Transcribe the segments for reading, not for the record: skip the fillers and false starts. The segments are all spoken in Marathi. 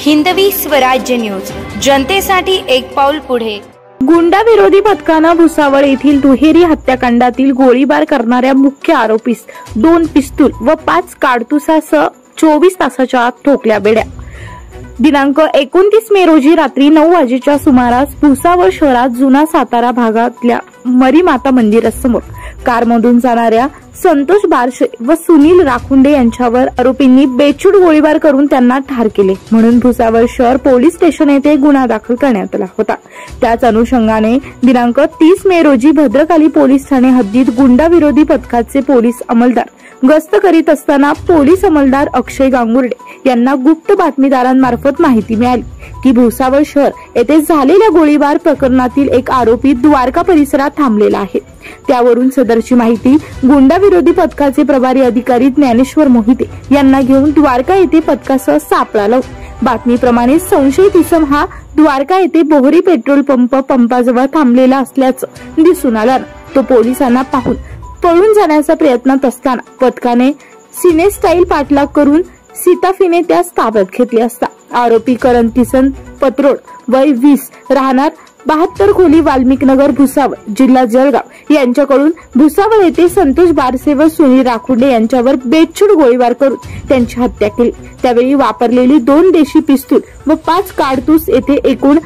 हिंदवी स्वराज्य न्यूज, जनतेसाठी एक पाऊल पुढे। गुंडा विरोधी पथकानं भुसावळ येथील दुहेरी हत्याकांडातील गोळीबार करणाऱ्या मुख्य आरोपीस 2 पिस्तूल व 5 काडतुसासह 24 तासाच्या आत ठोकल्या बेड्या। दिनांक 29 मे रोजी रात्री 9 वाजेच्या सुमारास भुसावळ शहरात जुना सातारा भागातल्या मरीमाता मंदिरासमोर कारमधून जाणाऱ्या संतोष बारशे व सुनील राखुंडे यांच्यावर आरोपींनी बेछूट गोळीबार करून त्यांना ठार केले, म्हणून भुसावळ शहर पोलीस स्टेशन येथे गुन्हा दाखल करण्यात आला होता। त्याच अनुषंगाने दिनांक 30 मे रोजी भद्रकाली पोलीस ठाणे हद्दीत गुंडा विरोधी पथकाचे पोलीस अंमलदार गस्त करीत असताना पोलीस अंमलदार अक्षय गांगुर्डे यांना गुप्त बातमीदारांमार्फत माहिती मिळाली की भुसावळ शहर येथे झालेल्या गोळीबार प्रकरणातील एक आरोपी द्वारका परिसरात थांबलेला आहे। त्यावरून सदरची माहिती गुंडा विरोधी पथकाचे प्रभारी अधिकारी ज्ञानेश्वर मोहिते यांना घेऊन द्वारका येथे पथकासह सापळा लावून बातमीप्रमाणे संशयित इसम हा द्वारका येथे बोहरी पेट्रोल पंपाजवळ थांबलेला असल्याचं दिसून आलं। तो पोलिसांना पाहून पळून जाण्याचा प्रयत्नात असताना पथकाने सिने स्टाईल पाठलाग करून सीताफीने त्यास ताब्यात घेतले असता आरोपी करण किसन पत्रोड वय 20 राहणार 72 खोली वाल्मिकनगर भुसावळ जिल्हा जळगाव यांच्याकडून भुसावळ येथे संतोष बारसे व सुनील राखुंडे यांच्यावर बेछूट गोळीबार करून त्यांची हत्या केली। त्यावेळी वापरलेली 2 देशी पिस्तूल व 5 काडतूस येथे एकूण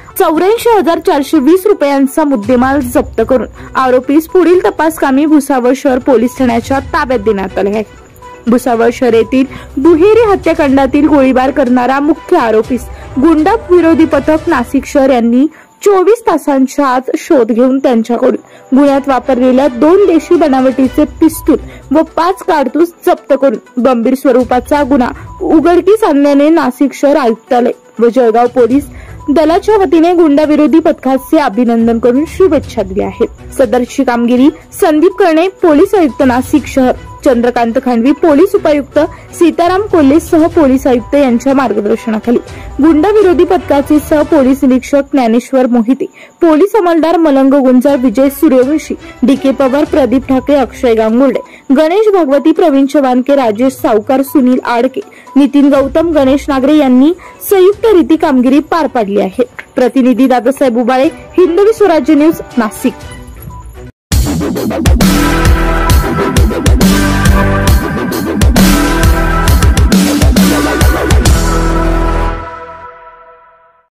84,420 रुपयांचा मुद्देमाल जप्त करून आरोपीस पुढील तपास कामी भुसावळ शहर पोलीस ठाण्याच्या ताब्यात देण्यात आले आहे। भुसावळ शहर येथील दुहेरी हत्याकांडातील गोळीबार करणारा मुख्य आरोपीस गुंडा विरोधी पथक नाशिक शहर यांनी 24 तासांच्या आत शोध घेऊन त्यांच्याकडून गुन्ह्यात वापरलेल्या 2 देशी बनावटीचे पिस्तूल व 5 काडतूस जप्त करून गंभीर स्वरूपाचा गुन्हा उघडकीस आणल्याने नाशिक शहर आयुक्तालय व जळगाव पोलीस दलाच्या वतीने गुंडा विरोधी पथकाचे अभिनंदन करून शुभेच्छा दिल्या आहेत। सदरची कामगिरी संदीप करणे पोलीस आयुक्त नाशिक शहर, चंद्रकांत खांडवी पोलीस उपायुक्त, सीताराम कोल्हे सह पोलीस आयुक्त यांच्या मार्गदर्शनाखाली गुंडा विरोधी पथकाचे सह पोलीस निरीक्षक ज्ञानेश्वर मोहिते, पोलीस अंमलदार मलंग गुंजार, विजय सूर्यवंशी, डीके पवार, प्रदीप ठाकरे, अक्षय गांगुर्डे, गणेश भागवती, प्रवीण चव्हाणके, राजेश सावकार, सुनील आडके, नितीन गौतम, गणेश नागरे यांनी संयुक्तरित्या कामगिरी पार पाडली आहे। प्रतिनिधी दादासाहेब उबाळे, हिंदवी स्वराज्य न्यूज, नाशिक।